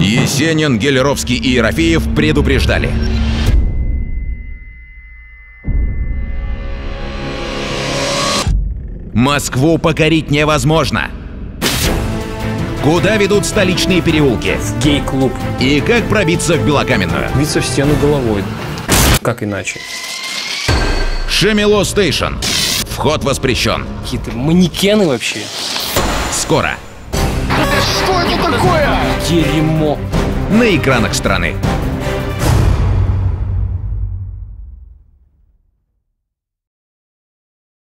Есенин, Гелеровский и Ерофеев предупреждали. Москву покорить невозможно. Куда ведут столичные переулки? В гей-клуб. И как пробиться в Белокаменную? Биться в стену головой. Как иначе? Шамило Стейшн. Вход воспрещен. Какие-то манекены вообще. Скоро. Что это такое? Дерьмо. На экранах страны.